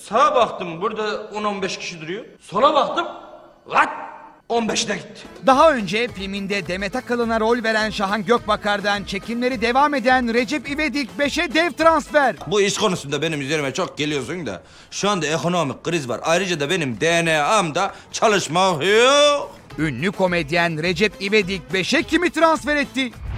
Sağa baktım burada 10-15 kişi duruyor. Sola baktım. Lat! 15'te gitti. Daha önce filminde Demet Akalın'a rol veren Şahan Gökbakar'dan çekimleri devam eden Recep İvedik 5'e dev transfer. Bu iş konusunda benim üzerime çok geliyorsun da şu anda ekonomik kriz var. Ayrıca da benim DNA'mda çalışmak yok. Ünlü komedyen Recep İvedik 5'e kimi transfer etti?